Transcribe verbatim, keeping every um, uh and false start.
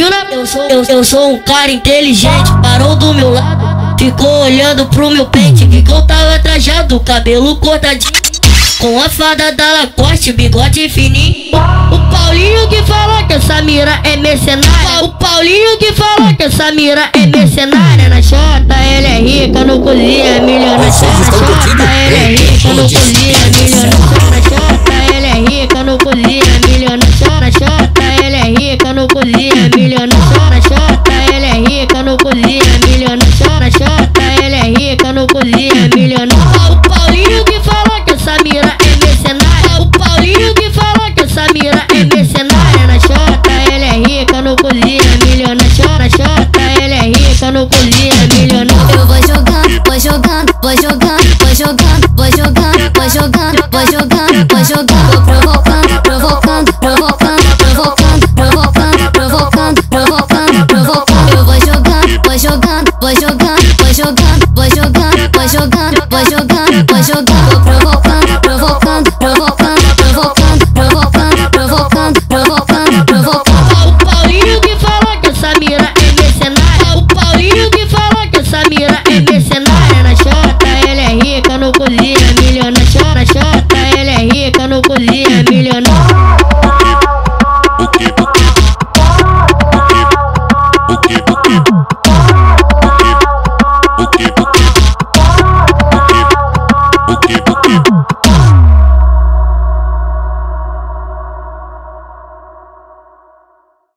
Imagina, eu sou, eu, eu sou um cara inteligente, parou do meu lado, ficou olhando pro meu pente, que eu tava trajado, cabelo cortadinho, com a fada da Lacoste, bigode fininho. O Paulinho que fala que essa mira é mercenária. O Paulinho que fala que essa mira é mercenária. Na chota ele é rica, no cozinha é milionária. Na chota ele é rica, no cozinha é milionária. Na chota ele é rica, no cozinha é milionária. Na chota ele é rica, no cozinha é milionária. Na chota ele é rica, no cozinha é milionária. Na chota ele é rica, no cozinha é milionária. O Paulinho que fala que essa mira é mercenária. O Paulinho que fala que essa mira é mercenária. Na chota ele é rica, no cozinha